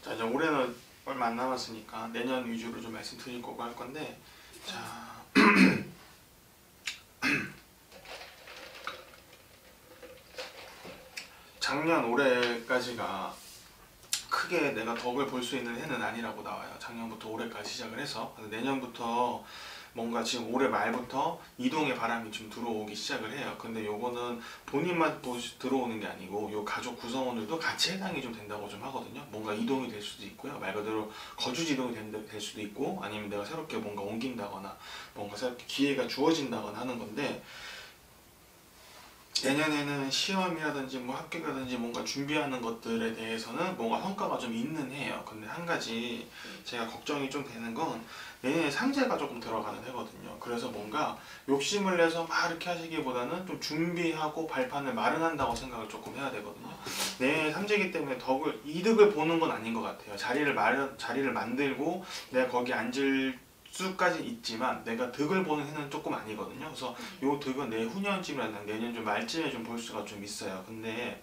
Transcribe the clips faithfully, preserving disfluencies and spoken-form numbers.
자, 이제 올해는 얼마 안 남았으니까 내년 위주로 좀 말씀드릴 거고 할 건데, 자, 작년 올해까지가 크게 내가 덕을 볼 수 있는 해는 아니라고 나와요. 작년부터 올해까지 시작을 해서. 그래서 내년부터 뭔가 지금 올해 말부터 이동의 바람이 좀 들어오기 시작을 해요. 근데 요거는 본인만 보시- 들어오는 게 아니고 요 가족 구성원들도 같이 해당이 좀 된다고 좀 하거든요. 뭔가 이동이 될 수도 있고요. 말 그대로 거주지 이동이 된- 될 수도 있고, 아니면 내가 새롭게 뭔가 옮긴다거나 뭔가 새롭게 기회가 주어진다거나 하는 건데, 내년에는 시험이라든지 뭐 합격이라든지 뭔가 준비하는 것들에 대해서는 뭔가 성과가 좀 있는 해예요. 근데 한 가지 제가 걱정이 좀 되는 건 내년에 상제가 조금 들어가는 해거든요. 그래서 뭔가 욕심을 내서 막 이렇게 하시기보다는 좀 준비하고 발판을 마련한다고 생각을 조금 해야 되거든요. 내년에 삼재이기 때문에 덕을 이득을 보는 건 아닌 것 같아요. 자리를 마련 자리를 만들고 내가 거기 앉을 수까지 있지만 내가 득을 보는 해는 조금 아니거든요. 그래서 요 득은 내후년쯤이나 내년 좀 말쯤에 좀 볼 수가 좀 있어요. 근데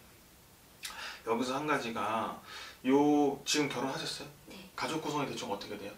여기서 한 가지가, 요 지금 결혼하셨어요? 네. 가족 구성이 대충 어떻게 돼요?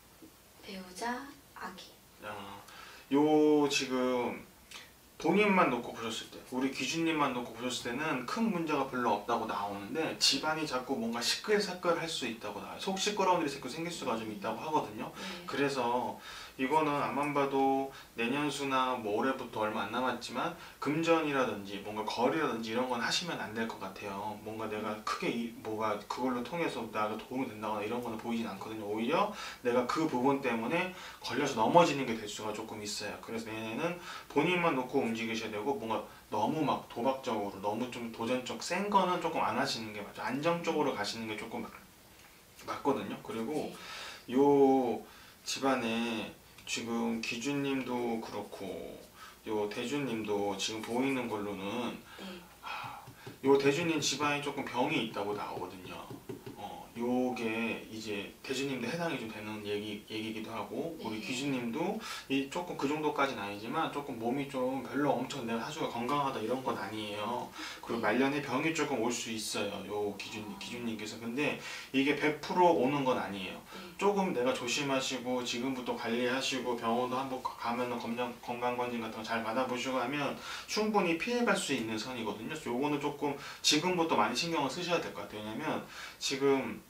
배우자, 아기. 어, 요 지금 본인만 놓고 보셨을 때, 우리 기준님만 놓고 보셨을 때는 큰 문제가 별로 없다고 나오는데, 집안이 자꾸 뭔가 시끌시끌 할 수 있다고 나와요. 속 시끄러운 일이 자꾸 생길 수가 좀 있다고 하거든요. 네. 그래서 이거는 안만 봐도 내년수나 뭐 올해부터 얼마 안 남았지만 금전이라든지 뭔가 거래라든지 이런 건 하시면 안 될 것 같아요. 뭔가 내가 크게 이, 뭐가 그걸로 통해서 나가 도움이 된다거나 이런 거는 보이진 않거든요. 오히려 내가 그 부분 때문에 걸려서 넘어지는 게 될 수가 조금 있어요. 그래서 내년에는 본인만 놓고 움직이셔야 되고, 뭔가 너무 막 도박적으로 너무 좀 도전적 센 거는 조금 안 하시는 게 맞죠. 안정적으로 가시는 게 조금 맞거든요. 그리고 요 집안에 지금 기준님도 그렇고 요 대준님도 지금 보이는 걸로는, 네. 요 대준님 집안에 조금 병이 있다고 나오거든요. 어, 요게 이제 대준님도 해당이 좀 되는 얘기, 얘기기도 하고, 우리 네. 기준님도 이 조금 그 정도까지는 아니지만 조금 몸이 좀 별로 엄청 내가 사주가 건강하다 이런 건 아니에요. 그리고 네. 말년에 병이 조금 올 수 있어요. 요 기준, 기준님께서. 근데 이게 백 퍼센트 오는 건 아니에요. 네. 조금 내가 조심하시고 지금부터 관리하시고 병원도 한번 가면은 건강, 건강검진 같은 거 잘 받아보시고 하면 충분히 피해갈 수 있는 선이거든요. 그래서 요거는 조금 지금부터 많이 신경을 쓰셔야 될 것 같아요. 왜냐면 지금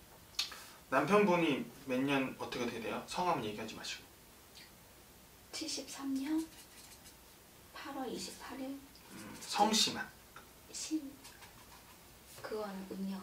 남편분이 몇 년 어떻게 돼요? 성함 얘기하지 마시고. 칠십삼 년 팔월 이십팔일 음, 성씨만. 신. 그건 음력.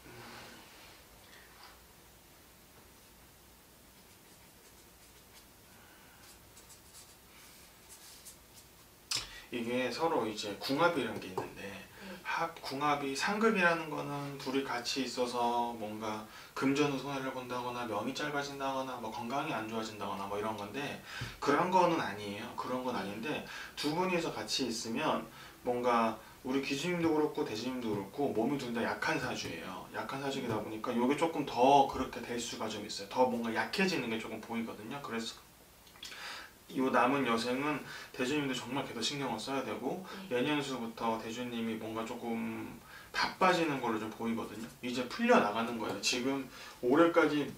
이게 서로 이제 궁합이라는 게 있는데, 네. 합 궁합이 상급이라는 거는 둘이 같이 있어서 뭔가 금전의 손해를 본다거나 명이 짧아진다거나 뭐 건강이 안 좋아진다거나 뭐 이런 건데, 그런 거는 아니에요. 그런 건 아닌데 두 분이서 같이 있으면 뭔가 우리 기준님도 그렇고 대진님도 그렇고 몸이 둘 다 약한 사주예요. 약한 사주이다 보니까 이게 조금 더 그렇게 될 수가 좀 있어요. 더 뭔가 약해지는 게 조금 보이거든요. 그래서 이 남은 여생은 대주님도 정말 계속 신경을 써야 되고, 네. 내년수부터 대주님이 뭔가 조금 바빠지는 걸로 좀 보이거든요. 이제 풀려나가는 거예요. 지금 올해까지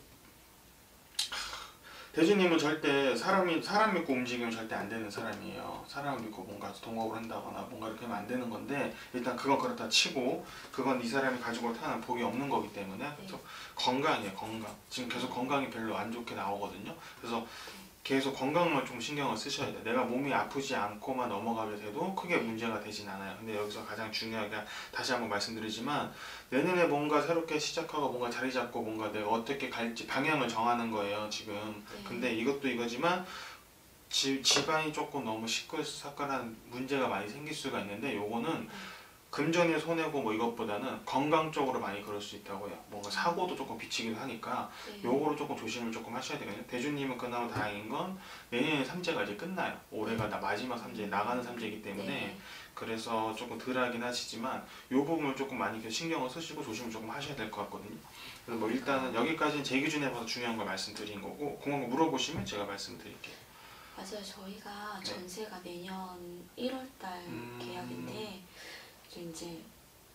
대주님은 절대 사람이 사람 믿고 움직이면 절대 안 되는 사람이에요. 사람 믿고 뭔가 동업을 한다거나 뭔가 이렇게 하면 안 되는 건데, 일단 그건 그렇다 치고 그건 이 사람이 가지고 타는 복이 없는 거기 때문에. 그래서 건강이에요. 건강. 지금 계속 건강이 별로 안 좋게 나오거든요. 그래서 계속 건강만 좀 신경을 쓰셔야 돼요. 내가 몸이 아프지 않고만 넘어가게 돼도 크게 문제가 되진 않아요. 근데 여기서 가장 중요하게 다시 한번 말씀드리지만, 내년에 뭔가 새롭게 시작하고 뭔가 자리 잡고 뭔가 내가 어떻게 갈지 방향을 정하는 거예요, 지금. 네. 근데 이것도 이거지만 지, 집안이 조금 너무 시끌시끌한 문제가 많이 생길 수가 있는데, 요거는 금전의 손해고 뭐 이것보다는 건강 쪽으로 많이 그럴 수 있다고요. 뭔가 사고도 조금 비치기도 하니까 네. 요거로 조금 조심을 조금 하셔야 되거든요. 대주님은 그나마 다행인 건 내년에 삼재가 이제 끝나요. 올해가 나 마지막 삼재, 나가는 삼재이기 때문에. 네. 그래서 조금 덜하긴 하시지만 요 부분을 조금 많이 신경을 쓰시고 조심을 조금 하셔야 될 것 같거든요. 그래서 뭐 일단은 여기까지는 제 기준에 봐서 중요한 걸 말씀드린 거고, 궁금한 거 물어보시면 제가 말씀드릴게요. 맞아요. 저희가 네. 전세가 내년 일월 달 음. 계약인데 이제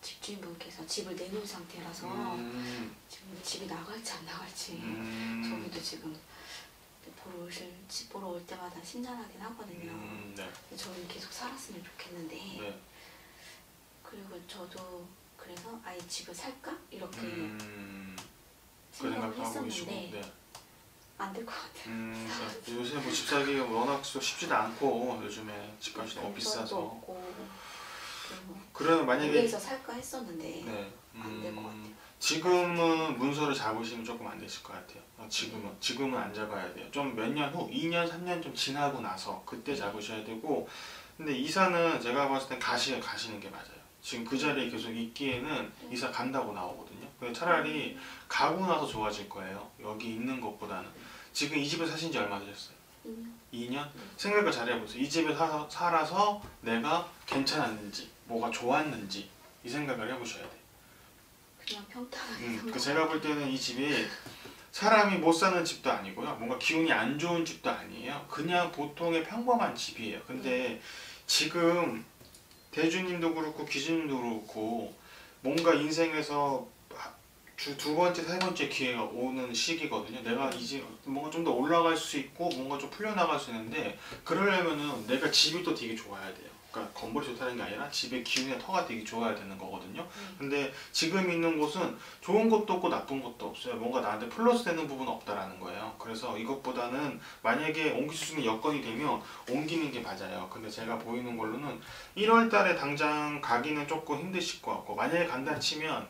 집주인분께서 집을 내놓은 상태라서 음, 지금 집이 나갈지 안 나갈지 음, 저희도 지금 보러 오실 집 보러 올 때마다 심란하긴 하거든요. 음, 네, 근데 저는 계속 살았으면 좋겠는데 네, 그리고 저도 그래서 아예 집을 살까 이렇게 음, 그 생각을 생각도 하고 계시고, 했었는데 네. 안 될 것 같아요. 음, 네. 요새 뭐 집 사기가 워낙 쉽지도 않고 요즘에 집값이 너무 돈도 비싸서. 없고 그리고 그러면 만약에 여기에서 살까 했었는데 네, 안 될 것 같아요. 음, 지금은 문서를 잡으시면 조금 안 되실 것 같아요. 어, 지금은 지금은 안 잡아야 돼요. 좀 몇 년 후, 이 년, 삼 년 좀 지나고 나서 그때 잡으셔야 되고. 근데 이사는 제가 봤을 땐 가시 가시는 게 맞아요. 지금 그 자리에 계속 있기에는 이사 간다고 나오거든요. 근데 차라리 가고 나서 좋아질 거예요. 여기 있는 것보다는. 지금 이 집에 사신 지 얼마 되셨어요? 음, 이 년? 생각을 잘 해보세요. 이 집에 사, 살아서 내가 괜찮았는지, 뭐가 좋았는지 이 생각을 해보셔야 돼요. 그냥 평탄하게 음, 산 그 것 제가 볼 때는 이 집이 사람이 못 사는 집도 아니고요. 뭔가 기운이 안 좋은 집도 아니에요. 그냥 보통의 평범한 집이에요. 근데 지금 대주님도 그렇고 기주님도 그렇고 뭔가 인생에서 주, 두 번째, 세 번째 기회가 오는 시기거든요. 내가 이제 뭔가 좀 더 올라갈 수 있고 뭔가 좀 풀려나갈 수 있는데 그러려면은 내가 집이 또 되게 좋아야 돼요. 그러니까 건물이 좋다는 게 아니라 집의 기운의 터가 되게 좋아야 되는 거거든요. 근데 지금 있는 곳은 좋은 것도 없고 나쁜 것도 없어요. 뭔가 나한테 플러스 되는 부분은 없다라는 거예요. 그래서 이것보다는 만약에 옮길 수 있는 여건이 되면 옮기는 게 맞아요. 근데 제가 보이는 걸로는 일월 달에 당장 가기는 조금 힘드실 것 같고 만약에 간다 치면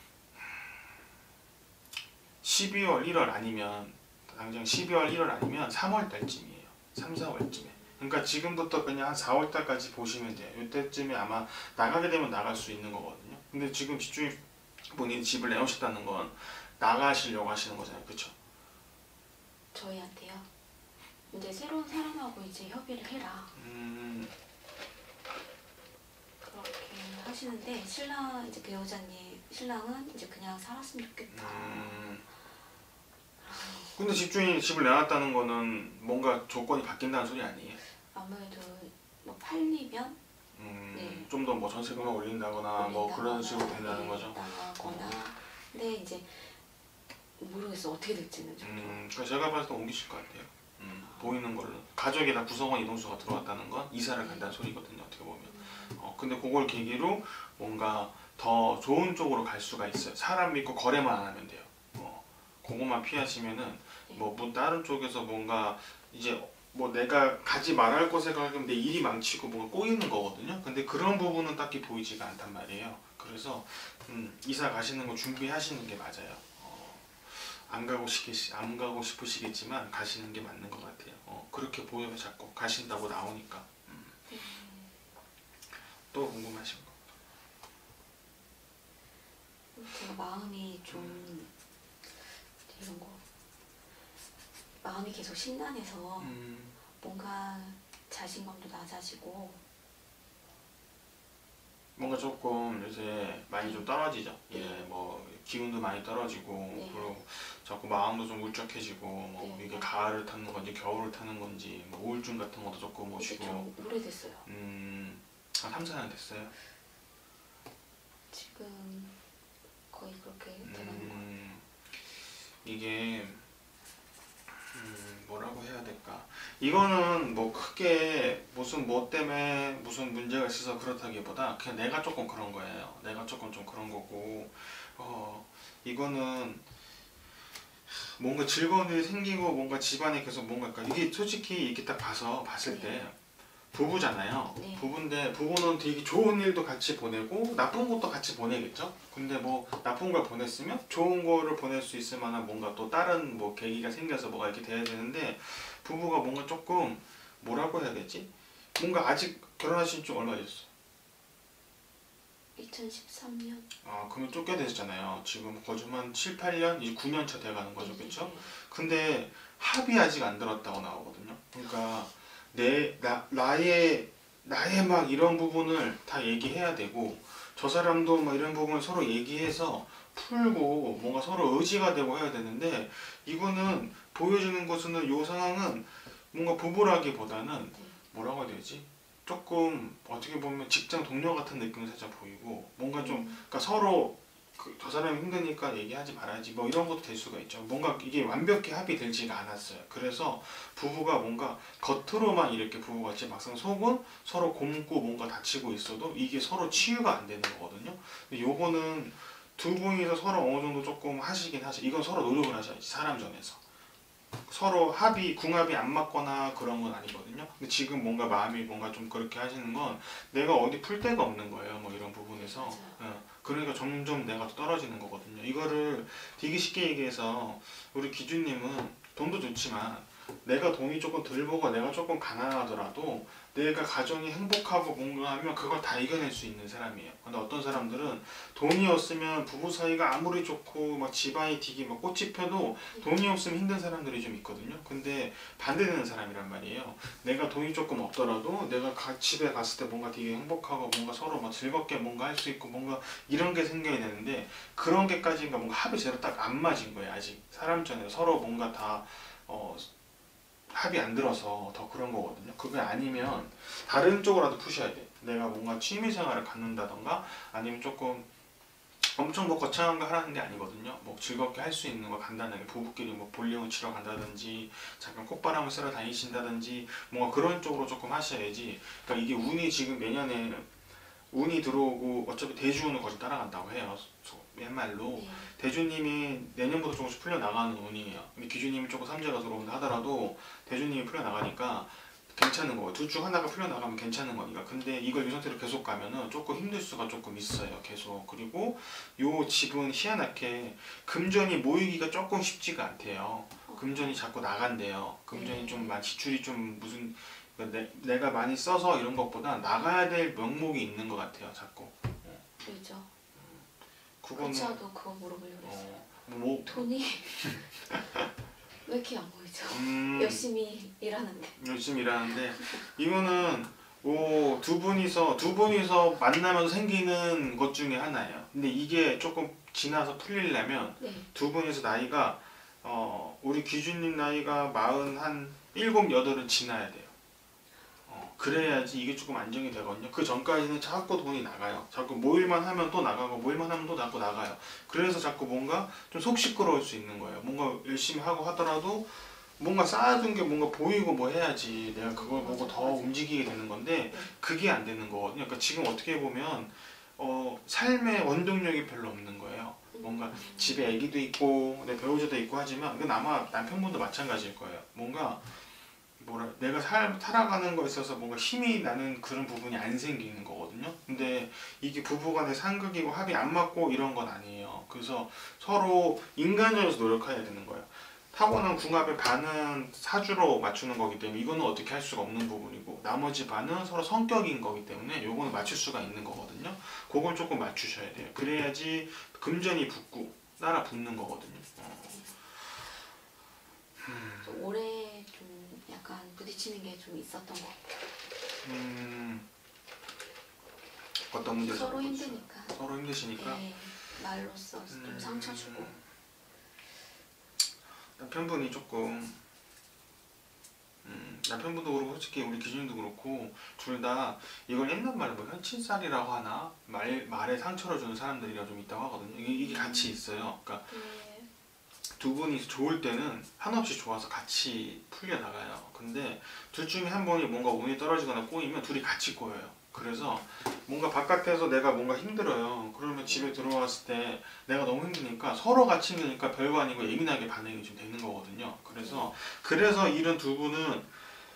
십이월, 일월 아니면 당장 십이월, 일월 아니면 삼월 달쯤이에요. 삼, 사월쯤에. 그러니까 지금부터 그냥 한 사월 달까지 보시면 돼요. 이때쯤에 아마 나가게 되면 나갈 수 있는 거거든요. 근데 지금 집주인 본인이 집을 내놓으셨다는 건 나가시려고 하시는 거잖아요. 그쵸? 저희한테요. 이제 새로운 사람하고 이제 협의를 해라 음, 그렇게 하시는데 신랑 이제 배우자님 신랑은 이제 그냥 살았으면 좋겠다. 음. 근데 집주인이 집을 내놨다는 거는 뭔가 조건이 바뀐다는 소리 아니에요? 아무래도 뭐 팔리면 음, 네. 좀 더 뭐 전세금을 올린다거나 뭐 그런 식으로 된다는 거죠? 나가거나 근데 이제 모르겠어 어떻게 될지는 좀. 음, 그러니까 제가 봤을 때 옮기실 것 같아요. 음, 보이는 걸로. 가족이 다 구성원 이동수가 들어왔다는 건 이사를 간다는 소리거든요. 어떻게 보면. 어, 근데 그걸 계기로 뭔가 더 좋은 쪽으로 갈 수가 있어요. 사람 믿고 거래만 안 하면 돼요. 어, 그것만 피하시면은 뭐, 뭐 다른 쪽에서 뭔가 이제 뭐 내가 가지 말할 곳에 가면 내 일이 망치고 뭔가 꼬이는 거거든요. 근데 그런 부분은 딱히 보이지가 않단 말이에요. 그래서 음, 이사 가시는 거 준비하시는 게 맞아요. 어, 안 가고 싶 안 가고 싶으시겠지만 가시는 게 맞는 것 같아요. 어, 그렇게 보여요 자꾸 가신다고 나오니까. 음. 또 궁금하신 거? 제가 마음이 좀 이런 거 마음이 계속 심란해서 음, 뭔가 자신감도 낮아지고 뭔가 조금 요새 많이 좀 떨어지죠. 네. 예, 뭐 기운도 많이 떨어지고 네. 그리고 자꾸 마음도 좀 울적해지고 뭐 네. 이게 가을을 타는 건지 겨울을 타는 건지 뭐 우울증 같은 것도 조금 이게 오시고. 좀 오래됐어요. 음, 한 삼, 사 년 됐어요. 지금 거의 그렇게 돼가는 것 같아요. 음, 이게 음, 뭐라고 해야 될까? 이거는 뭐 크게 무슨 뭐 때문에 무슨 문제가 있어서 그렇다기보다 그냥 내가 조금 그런 거예요. 내가 조금 좀 그런 거고, 어, 이거는 뭔가 즐거운 일이 생기고 뭔가 집안에 계속 뭔가 그러니까 이게 솔직히 이렇게 딱 봐서 봤을 때 부부잖아요. 네. 부부인데 부부는 되게 좋은 일도 같이 보내고 나쁜 것도 같이 보내겠죠. 근데 뭐 나쁜 걸 보냈으면 좋은 거를 보낼 수 있을 만한 뭔가 또 다른 뭐 계기가 생겨서 뭐가 이렇게 돼야 되는데 부부가 뭔가 조금 뭐라고 해야 되지? 뭔가 아직 결혼하신 지 얼마 됐어? 이천십삼 년? 아 그러면 좀 꽤 되셨잖아요. 지금 거좀 한 칠, 팔 년? 이제 구 년 차 돼가는 거죠. 그쵸? 근데 합이 아직 안 들었다고 나오거든요. 그러니까 내, 나, 나의, 나의 막 이런 부분을 다 얘기해야 되고 저 사람도 막 이런 부분을 서로 얘기해서 풀고 뭔가 서로 의지가 되고 해야 되는데 이거는 보여주는 것은 이 상황은 뭔가 부부라기보다는 뭐라고 해야 되지? 조금 어떻게 보면 직장 동료 같은 느낌이 살짝 보이고 뭔가 좀 음. 그러니까 서로 그, 저 사람이 힘드니까 얘기하지 말아야지 뭐 이런 것도 될 수가 있죠. 뭔가 이게 완벽히 합의되지가 않았어요. 그래서 부부가 뭔가 겉으로만 이렇게 부부같이 막상 속은 서로 곰고 뭔가 다치고 있어도 이게 서로 치유가 안 되는 거거든요. 근데 요거는 두 분이서 서로 어느 정도 조금 하시긴 하죠. 이건 서로 노력을 하셔야지 사람 전에서. 서로 합의, 궁합이 안 맞거나 그런 건 아니거든요. 근데 지금 뭔가 마음이 뭔가 좀 그렇게 하시는 건 내가 어디 풀 데가 없는 거예요. 뭐 이런 부분에서. 맞아요. 어, 그러니까 점점 내가 더 떨어지는 거거든요. 이거를 되게 쉽게 얘기해서 우리 기준님은 돈도 좋지만 내가 돈이 조금 덜 벌고 내가 조금 가난하더라도 내가 가정이 행복하고 뭔가 하면 그걸 다 이겨낼 수 있는 사람이에요. 근데 어떤 사람들은 돈이 없으면 부부 사이가 아무리 좋고 막 집안이 되게 막 꽃이 펴도 돈이 없으면 힘든 사람들이 좀 있거든요. 근데 반대되는 사람이란 말이에요. 내가 돈이 조금 없더라도 내가 가- 집에 갔을 때 뭔가 되게 행복하고 뭔가 서로 막 즐겁게 뭔가 할 수 있고 뭔가 이런 게 생겨야 되는데 그런 게까지가 뭔가 합이 제대로 딱 안 맞은 거예요. 아직 사람 전에 서로 뭔가 다 어, 합이 안 들어서 더 그런 거거든요. 그게 아니면 다른 쪽으로라도 푸셔야 돼. 내가 뭔가 취미 생활을 갖는다던가 아니면 조금 엄청 뭐 거창한 거 하라는 게 아니거든요. 뭐 즐겁게 할 수 있는 거 간단하게 부부끼리 뭐 볼링을 치러 간다든지 잠깐 콧바람을 쐬러 다니신다든지 뭔가 그런 쪽으로 조금 하셔야지. 그러니까 이게 운이 지금 내년에 운이 들어오고 어차피 대주운을 거의 따라간다고 해요. 소- 옛말로 네. 대주님이 내년부터 조금씩 풀려나가는 운이에요. 근데 기주님이 조금 삼재가 들어온다 하더라도 대주님이 풀려나가니까 괜찮은 거예요. 둘 중 하나가 풀려나가면 괜찮은 거니까. 근데 이걸 이 상태로 계속 가면은 조금 힘들 수가 조금 있어요. 계속. 그리고 요 집은 희한하게 금전이 모이기가 조금 쉽지가 않대요. 금전이 자꾸 나간대요. 금전이 좀 많이 지출이 좀 무슨 그러니까 내, 내가 많이 써서 이런 것보다 나가야 될 명목이 있는 것 같아요. 자꾸. 그렇죠. 그거는 그렇죠. 그거 물어보려고 그랬어요. 어, 뭐 돈이 왜 이렇게 안 보이죠? 음, 열심히 일하는데. 열심히 일하는데 이거는 오, 두 분이서 두 분이서 만나면서 생기는 것 중에 하나예요. 근데 이게 조금 지나서 풀리려면 네. 두 분이서 나이가 어, 우리 기준님 나이가 마흔 한 일곱 여덟은 지나야 돼요. 어, 그래야지 이게 조금 안정이 되거든요. 그 전까지는 자꾸 돈이 나가요. 자꾸 모일만 하면 또 나가고 모일만 하면 또 자꾸 나가요. 그래서 자꾸 뭔가 좀 속 시끄러울 수 있는 거예요. 뭔가 열심히 하고 하더라도 뭔가 쌓아둔 게 뭔가 보이고 뭐 해야지 내가 그걸 보고 더 움직이게 되는 건데 그게 안 되는 거거든요. 그러니까 지금 어떻게 보면 어, 삶의 원동력이 별로 없는 거예요. 뭔가 집에 아기도 있고 내 배우자도 있고 하지만 이건 아마 남편분도 마찬가지일 거예요. 뭔가 뭐라 내가 살, 살아가는 거에 있어서 뭔가 힘이 나는 그런 부분이 안 생기는 거거든요. 근데 이게 부부간의 상극이고 합이 안 맞고 이런 건 아니에요. 그래서 서로 인간적으로 노력해야 되는 거예요. 타고난 궁합의 반은 사주로 맞추는 거기 때문에 이거는 어떻게 할 수가 없는 부분이고 나머지 반은 서로 성격인 거기 때문에 이거는 맞출 수가 있는 거거든요. 그걸 조금 맞추셔야 돼요. 그래야지 금전이 붙고 따라 붙는 거거든요. 어. 좀 오래 좀 약간 부딪히는 게 좀 있었던 것 같아요. 음, 어떤 문제에서 서로 그렇죠? 힘드니까. 서로 힘드시니까 네. 말로써 좀 음, 상처 주고. 남편분이 조금 음, 남편분도 그렇고 솔직히 우리 기준도 그렇고 둘 다 이걸 옛날 말에 뭐 현친살이라고 하나 말, 말에 상처를 주는 사람들이라 좀 있다고 하거든요. 이게, 이게 같이 있어요. 그러니까 네. 두 분이 좋을 때는 한없이 좋아서 같이 풀려나가요. 근데 둘 중에 한 분이 뭔가 운이 떨어지거나 꼬이면 둘이 같이 꼬여요. 그래서 뭔가 바깥에서 내가 뭔가 힘들어요. 그러면 집에 들어왔을 때 내가 너무 힘드니까 서로 같이 힘드니까 별거 아니고 예민하게 반응이 좀 되는 거거든요. 그래서 그래서 이런 두 분은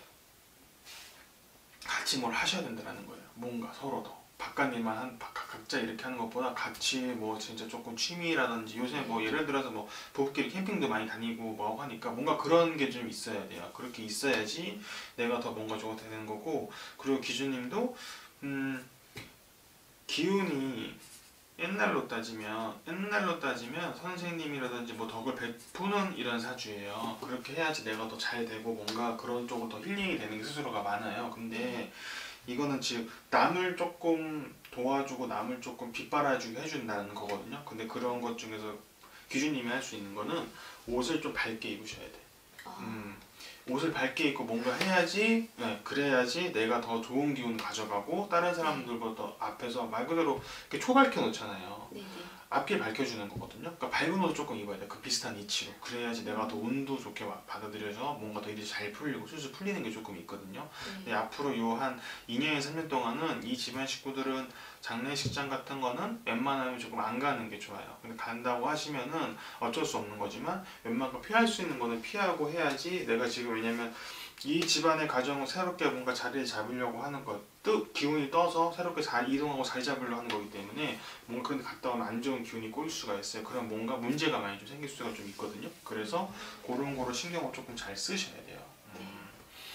같이 뭘 하셔야 된다는 거예요. 뭔가 서로 더. 바깥 일만 한 각- 각자 이렇게 하는 것보다 같이 뭐 진짜 조금 취미라든지 요새 뭐 예를 들어서 뭐 부부끼리 캠핑도 많이 다니고 뭐 하고 하니까 뭔가 그런 게 좀 있어야 돼요. 그렇게 있어야지 내가 더 뭔가 좋게 되는 거고 그리고 기준님도 음 기운이 옛날로 따지면 옛날로 따지면 선생님이라든지 뭐 덕을 베푸는 이런 사주예요. 그렇게 해야지 내가 더 잘 되고 뭔가 그런 쪽으로 더 힐링이 되는 게 스스로가 많아요. 근데 이거는 지금 남을 조금 도와주고 남을 조금 빗바라주게 해준다는 거거든요. 근데 그런 것 중에서 기준님이 할 수 있는 거는 옷을 좀 밝게 입으셔야 돼. 아, 음, 옷을 밝게 입고 뭔가 해야지, 네, 그래야지 내가 더 좋은 기운을 가져가고 다른 사람들보다 앞에서 말 그대로 이렇게 초밝혀 놓잖아요. 네네. 앞길 밝혀주는 거거든요. 그러니까 밝은 옷을 조금 입어야 돼. 그 비슷한 이치로. 그래야지 내가 더 운도 좋게 와- 받아들여서 뭔가 더 일이 잘 풀리고 술술 풀리는 게 조금 있거든요. 근데 네. 앞으로 요 한 이 년에서 삼 년 동안은 이 집안 식구들은 장례식장 같은 거는 웬만하면 조금 안 가는 게 좋아요. 근데 간다고 하시면은 어쩔 수 없는 거지만 웬만큼 피할 수 있는 거는 피하고 해야지 내가 지금 왜냐면 이 집안의 가정을 새롭게 뭔가 자리를 잡으려고 하는 것, 뜻 기운이 떠서 새롭게 잘 이동하고 자리 잡으려고 하는 거기 때문에 뭔가 그런데 갔다 오면 안 좋은 기운이 꼬일 수가 있어요. 그럼 뭔가 문제가 많이 좀 생길 수가 좀 있거든요. 그래서 그런 거로 신경을 조금 잘 쓰셔야 돼요. 음.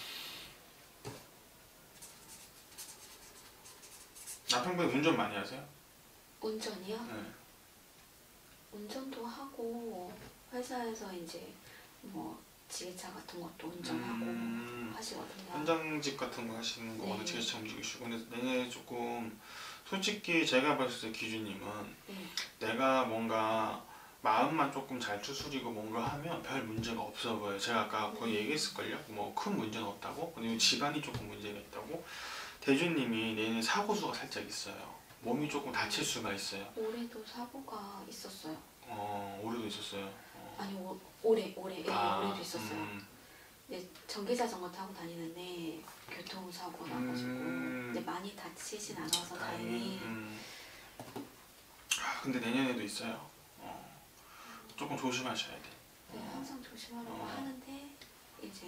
남편분이 운전 많이 하세요? 운전이요? 네. 운전도 하고 회사에서 이제 뭐 지게차 같은 것도 운전하고 음, 하시거든요. 현장직 같은 거 하시는 거 네. 오늘 지게차 움직이시고 근데 내년에 조금 솔직히 제가 봤을 때 기준님은 네. 내가 뭔가 마음만 조금 잘 추스리고 뭔가 하면 별 문제가 없어 보여요. 제가 아까 거의 얘기했을걸요? 뭐 큰 문제는 없다고? 근데 집안이 조금 문제가 있다고? 대주님이 내년에 사고수가 살짝 있어요. 몸이 조금 다칠 수가 있어요. 올해도 사고가 있었어요. 어, 올해도 있었어요. 어. 아니 오, 올해 올해 예, 아, 올해도 있었어요. 음, 네, 전기 자전거 타고 다니는데 교통사고 나가지고 음. 근데 많이 다치진 않아서 다행히. 다행히 음. 아, 근데 내년에도 있어요. 어, 조금 조심하셔야 돼. 네, 항상 조심하려고 어. 하는데 이제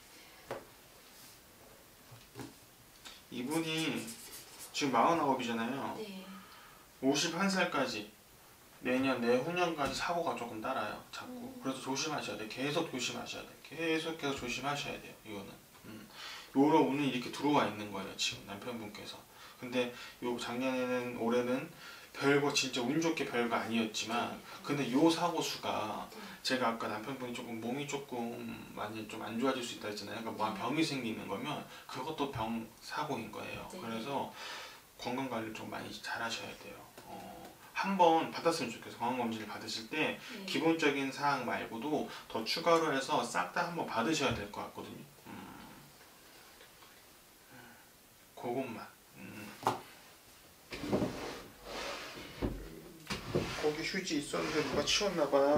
이분이 지금 마흔아홉이잖아요. 네. 오십한 살까지 내년 내후년까지 사고가 조금 따라요. 자꾸. 음. 그래서 조심하셔야 돼. 계속 조심하셔야 돼. 계속해서 조심하셔야 돼요. 이거는. 음. 요런 운이 이렇게 들어와 있는 거예요. 지금 남편분께서. 근데 요 작년에는 올해는 별거 진짜 운 좋게 별거 아니었지만 근데 요 사고 수가 네. 제가 아까 남편분이 조금 몸이 조금 많이 좀 안 좋아질 수 있다 했잖아요. 그러니까 뭐 병이 생기는 거면 그것도 병 사고인 거예요. 네. 그래서 건강 관리 좀 많이 잘 하셔야 돼요. 어, 한번 받았으면 좋겠어요. 건강 검진을 받으실 때 네. 기본적인 사항 말고도 더 추가로 해서 싹 다 한번 받으셔야 될 것 같거든요. 음. 그것만. 음. 거기 휴지 있었는데 누가 치웠나 봐요.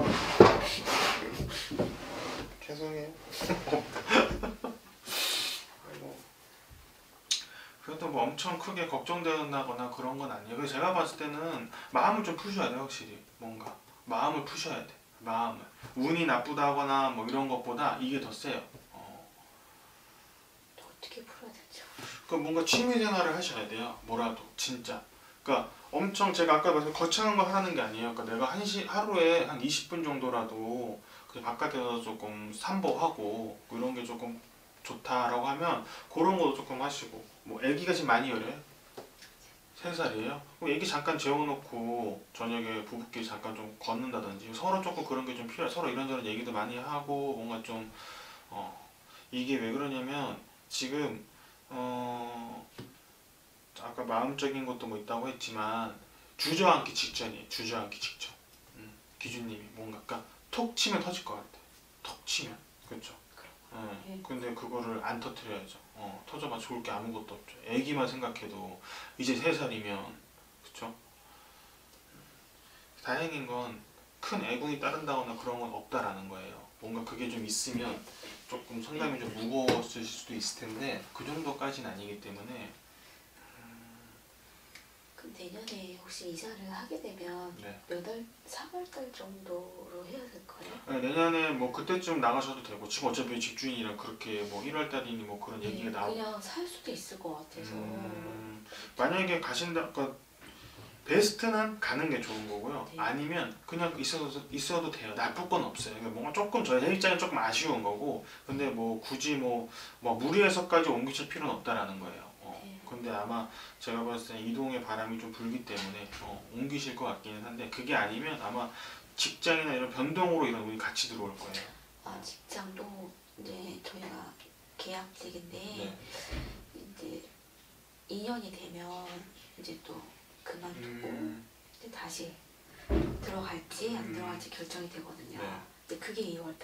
죄송해요. 아이고. 그래도 뭐 엄청 크게 걱정된다거나 그런 건 아니에요. 그래서 제가 봤을 때는 마음을 좀 푸셔야 돼요, 확실히. 뭔가. 마음을 푸셔야 돼. 마음을. 운이 나쁘다거나 뭐 이런 것보다 이게 더 세요. 어. 또 어떻게 풀어야 되죠? 그 뭔가 취미 생활을 하셔야 돼요. 뭐라도. 진짜. 그러니까 엄청 제가 아까 말씀 거창한 거 하라는 게 아니에요. 그러니까 내가 한 시, 하루에 한 이십 분 정도라도 그 바깥에서 조금 산보하고 이런 게 조금 좋다라고 하면 그런 것도 조금 하시고 뭐 애기가 지금 많이 어려요? 세 살이에요? 그럼 애기 잠깐 재워놓고 저녁에 부부끼리 잠깐 좀 걷는다든지 서로 조금 그런 게 좀 필요해. 서로 이런저런 얘기도 많이 하고 뭔가 좀 어, 이게 왜 그러냐면 지금 어, 아까 마음적인 것도 뭐 있다고 했지만 주저앉기 직전이에요. 주저앉기 직전. 음, 기준님이 뭔가 그러니까 톡 치면 터질 것 같아. 톡 치면. 그렇죠? 예. 네. 근데 그거를 안 터뜨려야죠. 어, 터져봐 좋을 게 아무것도 없죠. 애기만 생각해도 이제 세 살이면 그렇죠? 다행인 건 큰 애군이 따른다거나 그런 건 없다라는 거예요. 뭔가 그게 좀 있으면 조금 상담이 좀 무거웠을 수도 있을 텐데 그 정도까지는 아니기 때문에 그럼 내년에 혹시 이사를 하게 되면 네. 몇 월, 삼월달 정도로 해야 될 거예요? 네, 내년에 뭐 그때쯤 나가셔도 되고 지금 어차피 집주인이랑 그렇게 뭐 일월 달이니 뭐 그런 얘기가 나오고 그냥 살 수도 있을 것 같아서 음, 만약에 가신다 그러니까 베스트는 가는 게 좋은 거고요. 네. 아니면 그냥 있어도 있어도 돼요. 나쁠 건 없어요. 그러니까 뭔가 조금 저희 입장은 조금 아쉬운 거고, 근데 뭐 굳이 뭐, 뭐 무리해서까지 옮기실 필요는 없다라는 거예요. 어, 네. 근데 아마 제가 봤을 때 이동의 바람이 좀 불기 때문에 어, 옮기실 것 같기는 한데 그게 아니면 아마 직장이나 이런 변동으로 이런 운이 같이 들어올 거예요. 아, 직장도 이제 저희가 계약직인데 네. 이제 이 년이 되면 이제 또 그만두고 음, 이제 다시 들어갈지 안 음. 들어갈지 결정이 되거든요. 네. 근데 그게 이월 달이에요.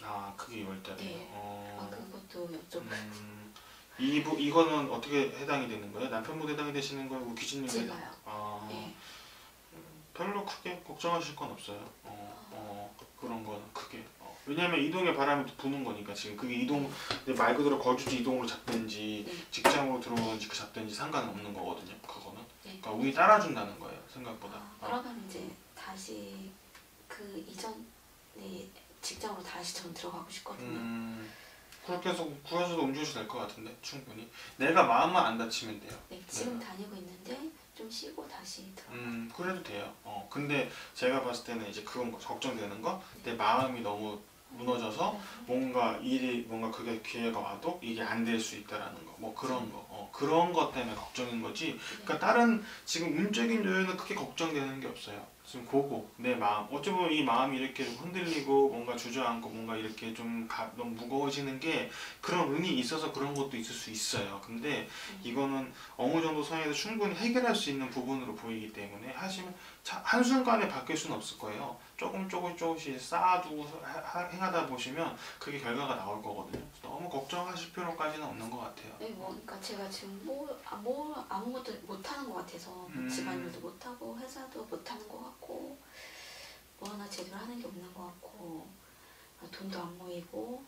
아 그게 이월 달이에요. 네. 아 어, 그것도 여쭤. 음, 이 부, 이거는 어떻게 해당이 되는 거예요? 남편분 해당이 되시는 거예요? 뭐 기준님 해당? 제가요. 아 네. 별로 크게 걱정하실 건 없어요. 어, 어, 그런 거는 크게. 어, 왜냐면 이동의 바람이 부는 거니까 지금 그게 이동 근데 말 그대로 거주지 이동으로 잡든지 네. 직장으로 들어오든지 그 잡든지 상관은 없는 거거든요. 그거는. 네. 그러니까 운이 따라준다는 거예요. 생각보다. 아, 어. 그러면 이제 다시 그 이전에 직장으로 다시 전 들어가고 싶거든요. 음, 그렇게 해서 구해서도 옮겨도 될 것 같은데 충분히. 내가 마음만 안 다치면 돼요. 네, 지금 네. 다니고 있는데 좀 쉬고 다시 들어. 음, 그래도 돼요. 어, 근데 제가 봤을 때는 이제 그건 거- 걱정되는 거, 내 마음이 너무 무너져서 뭔가 일이 뭔가 그게 기회가 와도 이게 안 될 수 있다라는 거, 뭐 그런 거, 어, 그런 것 때문에 걱정인 거지. 그러니까 다른 지금 운적인 요인은 크게 걱정되는 게 없어요. 지금 그거 내 마음, 어찌 보면 이 마음이 이렇게 좀 흔들리고 뭔가 주저앉고 뭔가 이렇게 좀 가, 너무 무거워지는 게 그런 운이 있어서 그런 것도 있을 수 있어요. 근데 이거는 어느 정도 선에서 충분히 해결할 수 있는 부분으로 보이기 때문에 하시면 자, 한순간에 바뀔 수는 없을 거예요. 조금 조금 조금씩 쌓아두고 하- 하- 행하다 보시면 그게 결과가 나올 거거든요. 너무 걱정하실 필요까지는 없는 것 같아요. 네, 뭐, 그러니까 제가 지금 뭐, 아, 뭐 아무것도 못하는 것 같아서 뭐 음. 집안일도 못하고 회사도 못하는 것 같고 뭐 하나 제대로 하는 게 없는 것 같고 아, 돈도 안 모이고.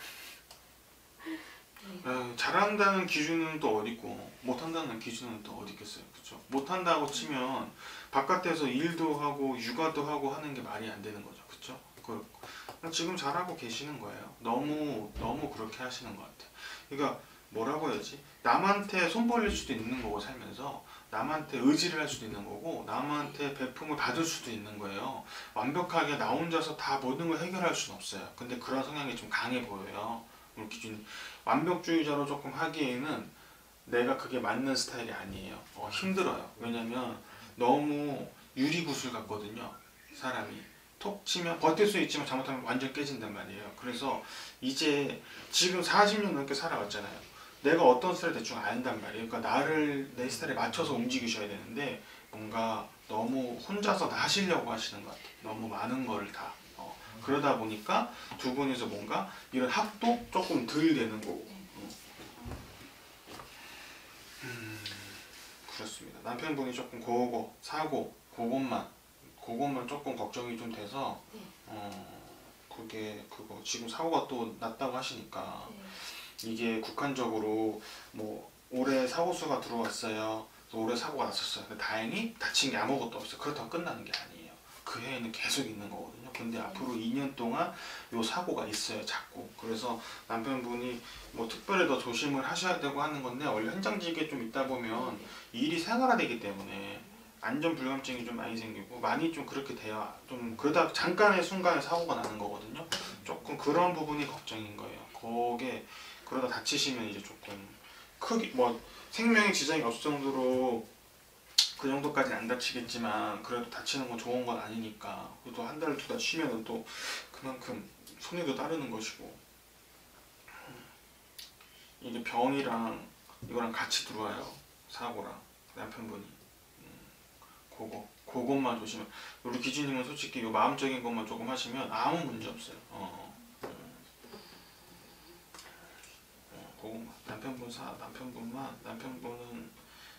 네. 에, 잘한다는 기준은 또 어디 있고 못한다는 기준은 또 어디 있겠어요. 그렇죠? 못한다고 치면 바깥에서 일도 하고 육아도 하고 하는 게 말이 안 되는 거죠. 그렇죠? 그, 지금 잘하고 계시는 거예요. 너무 너무 그렇게 하시는 것 같아요. 그러니까 뭐라고 해야지? 남한테 손 벌릴 수도 있는 거고 살면서 남한테 의지를 할 수도 있는 거고 남한테 베품을 받을 수도 있는 거예요. 완벽하게 나 혼자서 다 모든 걸 해결할 수는 없어요. 근데 그런 성향이 좀 강해 보여요. 우리 기준 완벽주의자로 조금 하기에는 내가 그게 맞는 스타일이 아니에요. 어, 힘들어요. 왜냐면 너무 유리구슬 같거든요. 사람이. 톡 치면 버틸 수 있지만 잘못하면 완전 깨진단 말이에요. 그래서 이제 지금 사십 년 넘게 살아왔잖아요. 내가 어떤 스타일 대충 안단 말이에요. 그러니까 나를 내 스타일에 맞춰서 움직이셔야 되는데 뭔가 너무 혼자서 다 하시려고 하시는 것 같아요. 너무 많은 거를 다. 어, 그러다 보니까 두 분이서 뭔가 이런 합도 조금 덜 되는 거고. 음, 그렇습니다. 남편분이 조금 그거 사고 그것만 그것만 조금 걱정이 좀 돼서 네. 어 그게 그거 지금 사고가 또 났다고 하시니까 네. 이게 국한적으로 뭐 올해 사고 수가 들어왔어요. 그래서 올해 사고가 났었어요. 근데 다행히 다친 게 아무것도 없어요. 그렇다고 끝나는 게 아니에요. 그 해에는 계속 있는 거거든요. 근데 앞으로 이 년 동안 요 사고가 있어요. 자꾸. 그래서 남편분이 뭐 특별히 더 조심을 하셔야 되고 하는 건데 원래 현장직에 좀 있다 보면 일이 생활화되기 때문에 안전 불감증이 좀 많이 생기고 많이 좀 그렇게 돼요. 좀 그러다 잠깐의 순간에 사고가 나는 거거든요. 조금 그런 부분이 걱정인 거예요. 거기에 그러다 다치시면 이제 조금 크게 뭐 생명에 지장이 없을 정도로 그 정도까지 안 다치겠지만 그래도 다치는 건 좋은 건 아니니까 그래도 한 달 두 달 쉬면은 또 그만큼 손해도 따르는 것이고 이게 병이랑 이거랑 같이 들어와요. 사고랑 남편분이 음, 그거 그것만 조심해. 우리 기준님은 솔직히 요 마음적인 것만 조금 하시면 아무 문제 없어요. 어, 어, 어, 그것만 남편분 사 남편분만 남편분은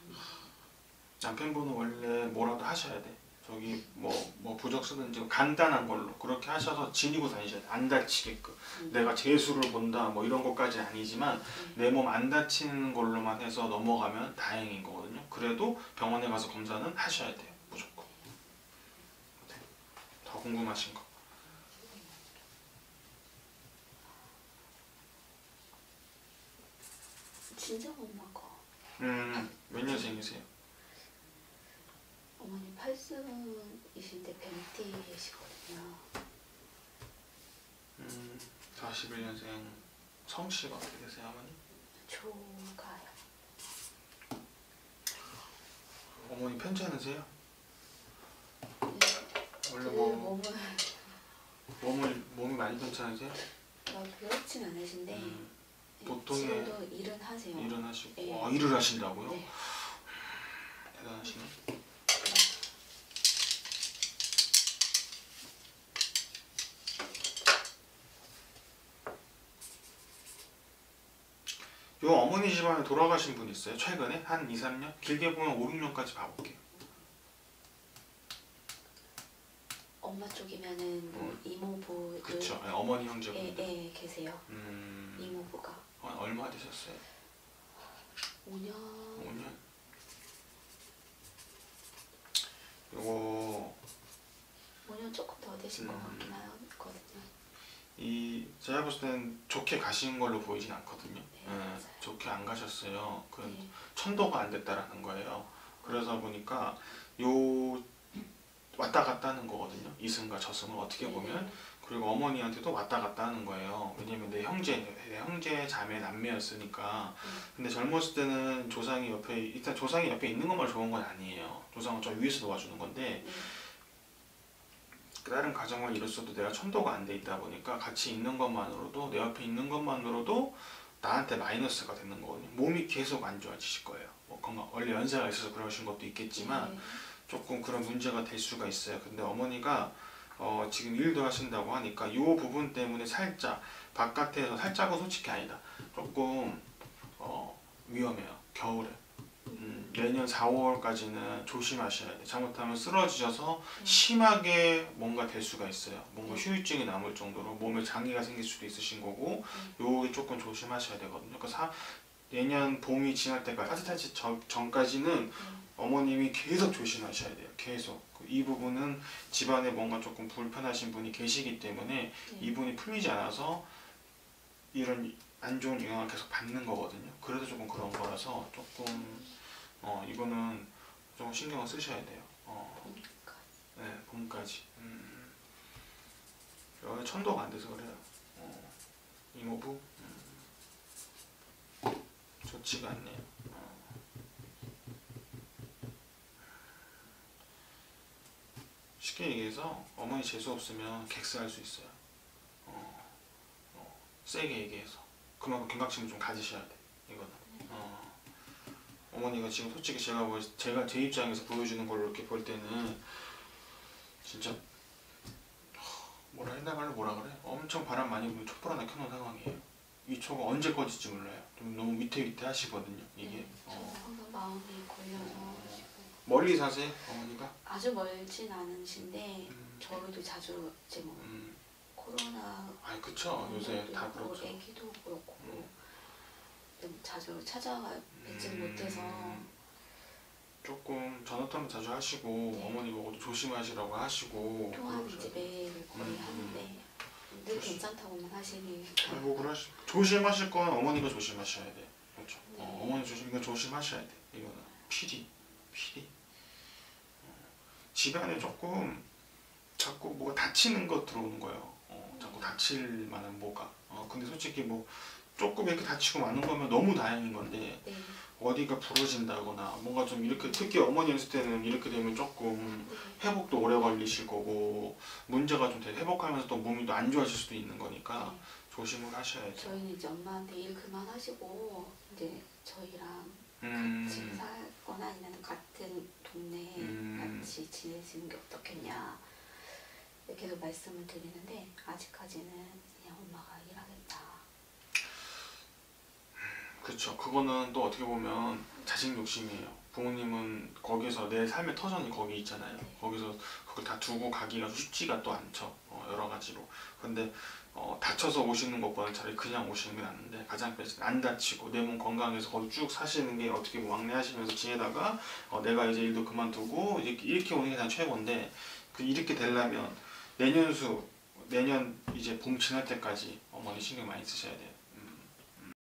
남편분은 원래 뭐라도 하셔야 돼. 저기 뭐, 뭐 부적 쓰든지 간단한 걸로 그렇게 하셔서 지니고 다니셔야 돼. 안 다치게끔. 음. 내가 재수를 본다 뭐 이런 것까지 아니지만 내 몸 안 다치는 걸로만 해서 넘어가면 다행인 거거든요. 그래도 병원에 가서 검사는 하셔야 돼요. 무조건. 네. 더 궁금하신 거. 친정 엄마가 음, 몇 년생이세요? 어머니 팔순이신데 뱀띠시거든요. 음, 사십일 년생 성씨가 어떻게 되세요, 어머니? 조가요. 어머니 편찮 않으세요? 네. 원래 그 뭐 몸은 몸을 몸이 많이 편찮으세요? 막 그렇진 않으신데 음, 네, 보통의 지금도 일은 하세요. 일은 하시고 네. 아, 일을 하신다고요? 네. 대단하시네. 요 어머니 집안에 돌아가신 분 있어요? 최근에? 한 이, 삼 년? 길게 보면 오, 육 년까지 봐볼게요. 엄마 쪽이면은 뭐 음. 이모부 그쵸. 네, 어머니 예, 형제분들. 예 계세요. 음, 이모부가 어, 얼마 되셨어요? 오 년. 오 년? 요거 오 년 조금 더 되신 것 음. 같긴 하거든요. 이 제가 봤을 땐 좋게 가신 걸로 보이진 않거든요. 네, 예, 맞아요. 좋게 안 가셨어요. 그 네. 천도가 안 됐다라는 거예요. 그러다 보니까 요 왔다 갔다 하는 거거든요. 이승과 저승을 어떻게 보면. 네. 그리고 어머니한테도 왔다 갔다 하는 거예요. 왜냐면 내 형제, 내 형제 자매 남매였으니까. 근데 젊었을 때는 조상이 옆에 일단 조상이 옆에 있는 것만 좋은 건 아니에요. 조상은 저 위에서 도와주는 건데 네. 다른 가정을 이뤘어도 내가 천도가 안 돼 있다 보니까 같이 있는 것만으로도 내 옆에 있는 것만으로도 나한테 마이너스가 되는 거거든요. 몸이 계속 안 좋아지실 거예요. 뭐 건강 원래 연세가 있어서 그러신 것도 있겠지만 네. 조금 그런 문제가 될 수가 있어요. 근데 어머니가 어, 지금 일도 하신다고 하니까 이 부분 때문에 살짝 바깥에서 살짝은 솔직히 아니다. 조금 어, 위험해요. 겨울에. 음, 내년 사, 오월까지는 조심하셔야 돼. 잘못하면 쓰러지셔서 심하게 뭔가 될 수가 있어요. 뭔가 네. 후유증이 남을 정도로 몸에 장애가 생길 수도 있으신 거고 요게 조금 조심하셔야 되거든요. 그러니까 사, 내년 봄이 지날 때까지 따뜻하지 전- 전까지는 어머님이 계속 조심하셔야 돼요. 계속. 이 부분은 집안에 뭔가 조금 불편하신 분이 계시기 때문에 네. 이분이 풀리지 않아서 이런 안 좋은 영향을 계속 받는 거거든요. 그래서 조금 그런 거라서 조금 어 이거는 조금 신경을 쓰셔야 돼요. 어, 그러니까. 네, 봄까지. 음, 여기 천도가 안 돼서 그래요. 어, 이모부 음, 좋지가 않네요. 어. 쉽게 얘기해서 어머니 재수 없으면 객스할 수 있어요. 어, 어, 세게 얘기해서 그만큼 경각심을 좀 가지셔야 돼. 이거는. 어, 어머니가 지금 솔직히 제가 뭐 제가 제 입장에서 보여주는 걸로 이렇게 볼 때는 진짜 뭐라 해야 말로 뭐라 그래? 엄청 바람 많이 불면 촛불 하나 켜놓은 상황이에요. 이 초가 언제 꺼질지 몰라요. 좀 너무 위태위태 하시거든요. 이게. 네. 저는 어. 항상 마음이 걸려서 지금 멀리 사세요, 어머니가? 아주 멀진 않으신데 음, 저희도 자주 이제 뭐 음, 코로나 아, 그쵸. 요새 다 그렇고 그렇죠. 애기도 그렇고 음. 좀 자주 찾아뵙지 음, 못해서 조금 전화통화 자주 하시고 네. 어머니 보고도 조심하시라고 하시고 통화는 그러셔야 이제 돼요. 매일 거의 음, 하는데 늘 조심. 괜찮다고만 하시니까 아이고 그러시 조심하실 건 어머니가 조심하셔야 돼. 그렇죠. 네. 어, 어머니 조심 이거 조심하셔야 돼. 이거는 필히 필히. 어, 집안에 조금 자꾸 뭐가 다치는 거 들어오는 거예요. 어, 자꾸 다칠 만한 뭐가. 어, 근데 솔직히 뭐 조금 이렇게 다치고 마는 거면 너무 다행인 건데 네. 어디가 부러진다거나 뭔가 좀 이렇게 특히 어머니 했을 때는 이렇게 되면 조금 네. 회복도 오래 걸리실 거고 문제가 좀 돼 회복하면서 또 몸이 또 안 좋아질 수도 있는 거니까 네. 조심을 하셔야죠. 저희는 이제 엄마한테 일 그만하시고 이제 저희랑 같이 음, 살거나 아니면 같은 동네에 음. 같이 지내시는 게 어떻겠냐 계속 말씀을 드리는데 아직까지는 그냥 엄마가 일하겠다. 그렇죠. 그거는 또 어떻게 보면 자식 욕심이에요. 부모님은 거기서 내 삶의 터전이 거기 있잖아요. 네. 거기서 그걸 다 두고 가기가 쉽지가 또 않죠. 어, 여러 가지로. 근데 어, 다쳐서 오시는 것보다는 차라리 그냥 오시는 게 낫는데 가장 베스트 안 다치고 내 몸 건강해서 거기 쭉 사시는 게 어떻게 보면 왕래하시면서 지내다가 어, 내가 이제 일도 그만두고 이렇게, 이렇게 오는 게 가장 최고인데 그 이렇게 되려면 내년수 내년 이제 봄 지날 때까지 어머니 신경 많이 쓰셔야 돼요.